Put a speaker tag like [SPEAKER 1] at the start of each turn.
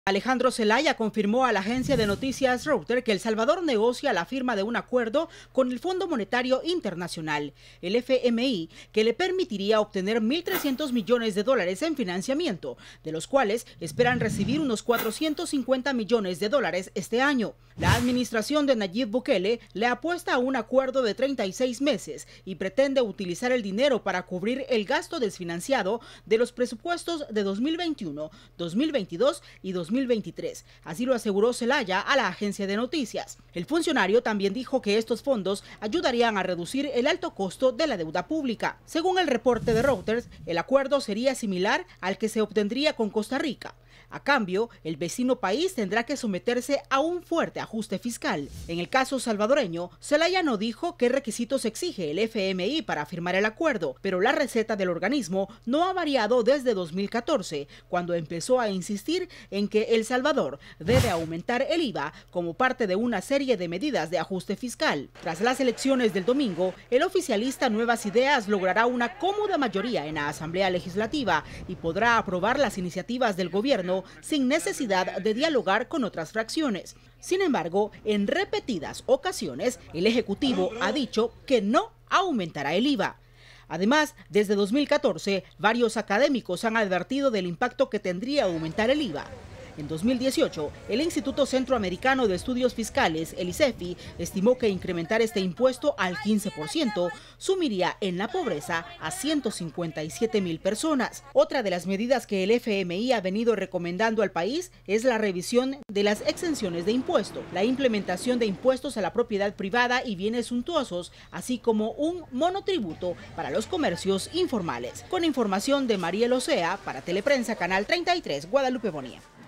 [SPEAKER 1] Alejandro Zelaya confirmó a la agencia de noticias Reuters que El Salvador negocia la firma de un acuerdo con el Fondo Monetario Internacional, el FMI, que le permitiría obtener 1.300 millones de dólares en financiamiento, de los cuales esperan recibir unos 450 millones de dólares este año. La administración de Nayib Bukele le apuesta a un acuerdo de 36 meses y pretende utilizar el dinero para cubrir el gasto desfinanciado de los presupuestos de 2021, 2022 y 2023. Así lo aseguró Zelaya a la agencia de noticias. El funcionario también dijo que estos fondos ayudarían a reducir el alto costo de la deuda pública. Según el reporte de Reuters, el acuerdo sería similar al que se obtendría con Costa Rica. A cambio, el vecino país tendrá que someterse a un fuerte ajuste fiscal. En el caso salvadoreño, Zelaya no dijo qué requisitos exige el FMI para firmar el acuerdo, pero la receta del organismo no ha variado desde 2014, cuando empezó a insistir en que El Salvador debe aumentar el IVA como parte de una serie de medidas de ajuste fiscal. Tras las elecciones del domingo, el oficialista Nuevas Ideas logrará una cómoda mayoría en la Asamblea Legislativa y podrá aprobar las iniciativas del gobierno sin necesidad de dialogar con otras fracciones. Sin embargo, en repetidas ocasiones, el Ejecutivo ha dicho que no aumentará el IVA. Además, desde 2014, varios académicos han advertido del impacto que tendría aumentar el IVA. En 2018, el Instituto Centroamericano de Estudios Fiscales, el ICEFI, estimó que incrementar este impuesto al 15% sumiría en la pobreza a 157,000 personas. Otra de las medidas que el FMI ha venido recomendando al país es la revisión de las exenciones de impuesto, la implementación de impuestos a la propiedad privada y bienes suntuosos, así como un monotributo para los comercios informales. Con información de Mariel Ocea, para Teleprensa Canal 33, Guadalupe Bonilla.